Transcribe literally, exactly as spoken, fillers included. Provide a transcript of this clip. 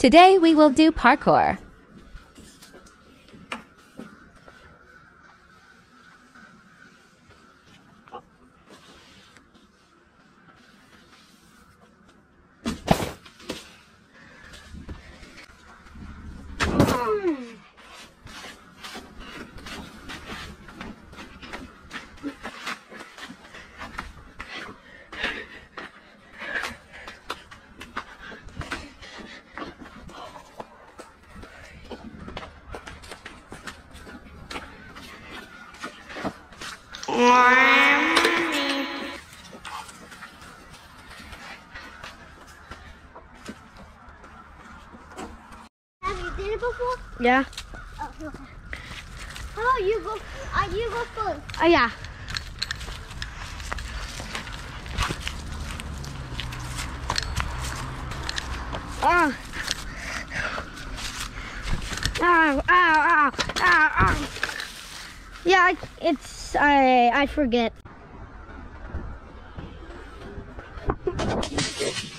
Today we will do parkour. Have you did it before? Yeah. Oh, okay. How about you go? Uh, you go first. Oh yeah. Oh. Ow, ow, ow, ow, ow. Yeah, it's, I, I forget.